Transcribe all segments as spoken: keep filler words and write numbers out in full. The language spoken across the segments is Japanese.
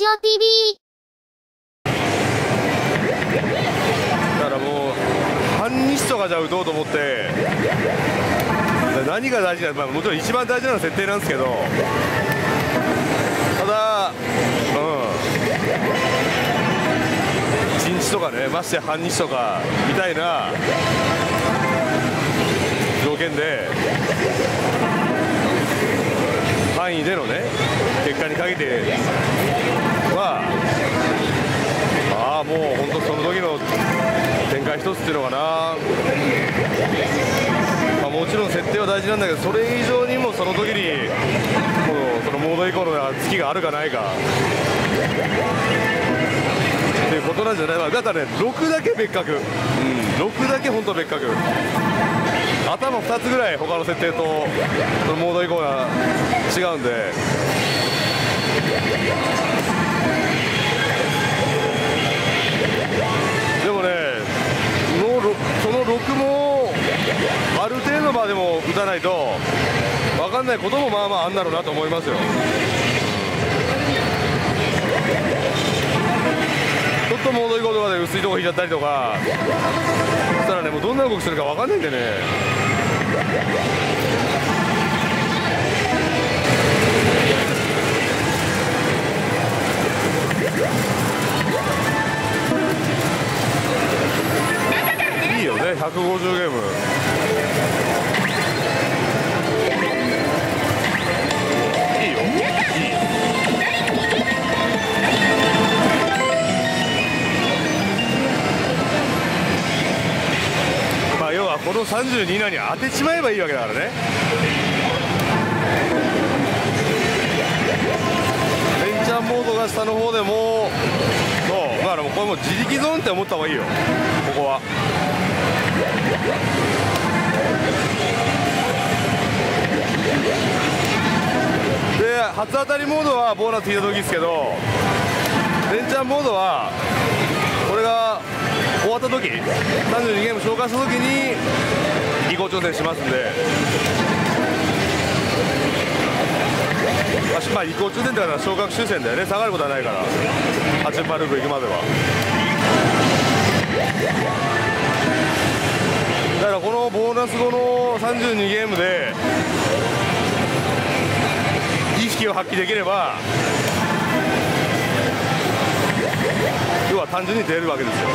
オ ティーブイ。 だからもう半日とかじゃ打とうと思って、何が大事なの、まあ、もちろん一番大事なのは設定なんですけど、ただうんいちにちとかね、ましてや半日とかみたいな条件で範囲でのね結果にかけては、ああもう本当その時の展開一つっていうのかな、まあ、もちろん設定は大事なんだけど、それ以上にもその時にもうそのモード以降の月があるかないかっていうことなんじゃないか。だからねろくだけ別格、うん、ろくだけ本当別格、頭ふたつぐらい他の設定とそのモード以降が違うんで。でもねのそのろくもある程度までも打たないと分かんないこともまあまああんだろうなと思いますよ。ちょっとモード以降とかで薄いとこ引いちゃったりとかそしたらね、もうどんな動きするか分かんないんでね。いいよねひゃくごじゅうゲーム。いいよ、いい。まあ要はこのさんじゅうに以内に当てちまえばいいわけだからね。レンチャンモードが下の方でもそうだからもうこれもう自力ゾーンって思った方がいいよここは。で初当たりモードはボーナス引いた時ですけど、レンチャンモードはこれが終わった時さんじゅうにゲーム消化した時に移行挑戦しますんで、まあ移行挑戦ってのは昇格修正だよね、下がることはないからはちじゅっパーループ行くまでは。だからこのボーナス後のさんじゅうにゲームで意識を発揮できれば要は単純に出るわけですよ、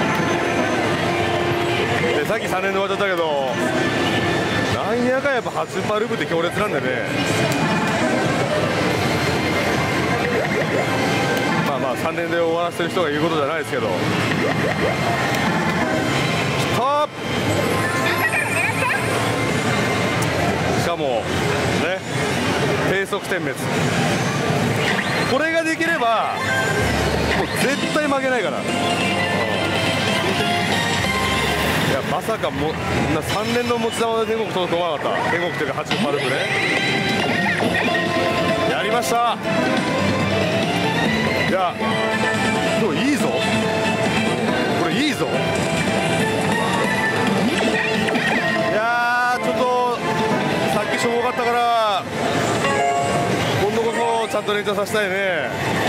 うん、でさっきさん連で終わっちゃったけどなんやかんやっぱはちじゅっパーループって強烈なんでね。まあまあさん連で終わらせてる人が言うことじゃないですけど、ストップ。しかもね低速点滅、これができればもう絶対負けないから。いやまさかもなさん連の持ち球で天国届くと思わなかった。天国っていうかはちじゅっパーループねやりました。いやでもいいぞこれ、いいぞ。いやーちょっとさっきしょぼかったから今度こそちゃんと連チャンさせたいね。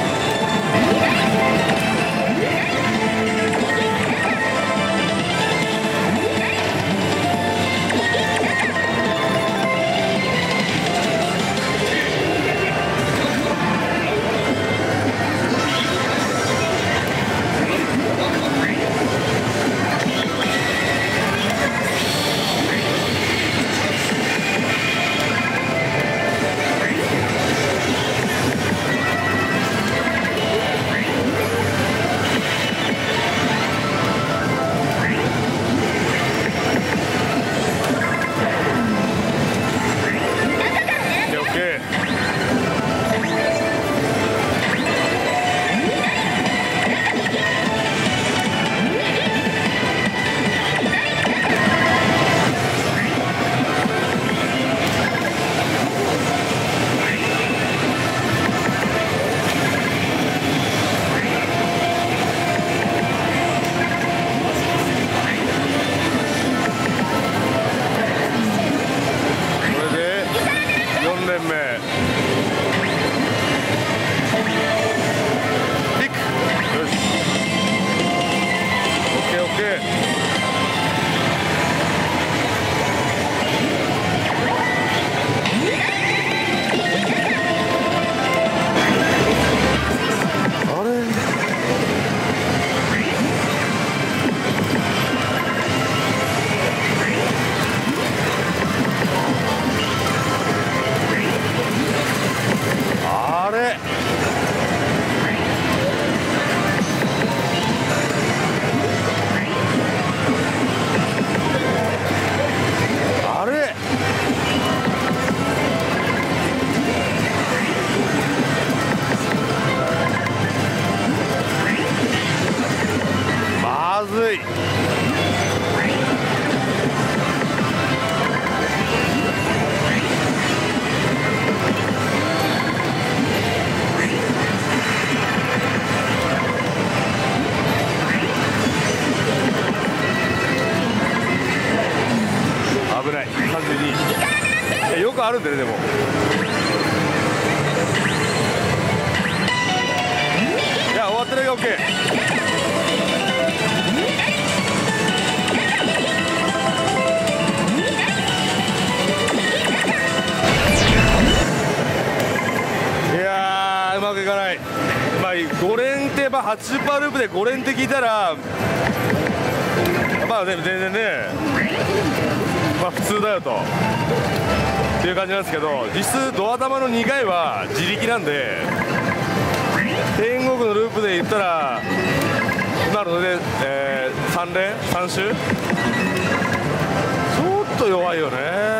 ぱいあるんでね。でもいや終わってるが OK。 いやーうまくいかない。まあご連ってやっぱはちじゅっパーセントループでご連って聞いたらまあでも全然ねまあ普通だよとっていう感じなんですけど、実質ドア玉のにかいは自力なんで、天国のループで言ったらなるので、えー、さん連さん周ちょっと弱いよね。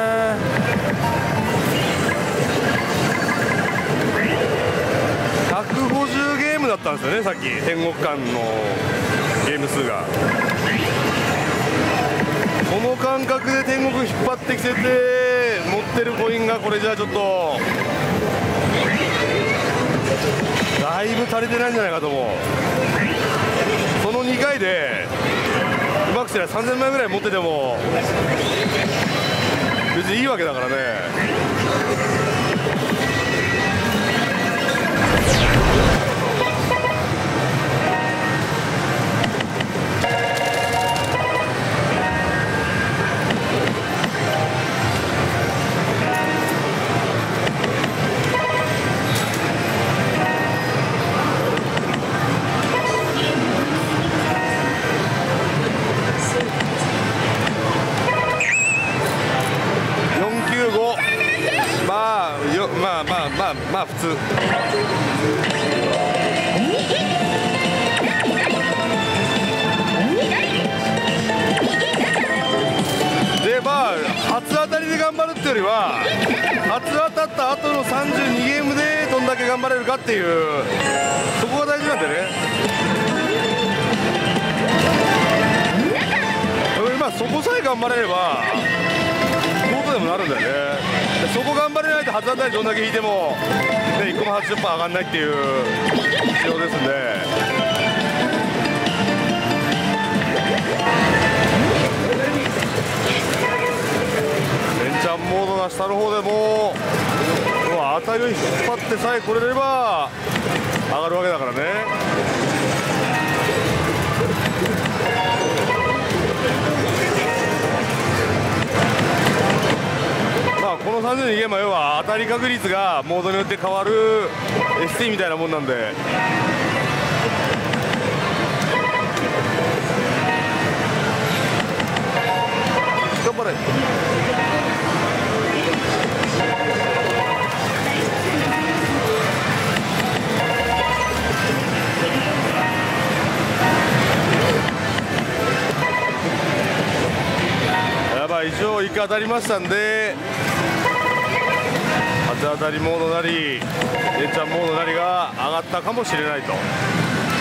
ひゃくごじゅうゲームだったんですよね、さっき天国間のゲーム数が。この感覚で天国引っ張ってきてて持ってるコインがこれじゃちょっとだいぶ足りてないんじゃないかと思う。そのにかいでうまくすればさんぜんまいぐらい持ってても別にいいわけだからね。まあまあまあまあ普通。でまあ初当たりで頑張るっていうよりは初当たった後のさんじゅうにゲームでどんだけ頑張れるかっていうそこが大事なんでね。まあそこさえ頑張れればコートでもなるんだよね。そこ頑張れないと初当たりどんだけ引いても、ね、いっこも はちじゅっパーセント 上がんないっていう仕様ですんで、連チャンモードが下の方でも当たりを引っ張ってさえこれれば上がるわけだからね。まあこのさんじゅうにゲームは要は当たり確率がモードによって変わる エスティー みたいなもんなんで、頑張れ。やばい、一応いっかい当たりましたんで初当たりモードなり連チャンモードなりが上がったかもしれないと。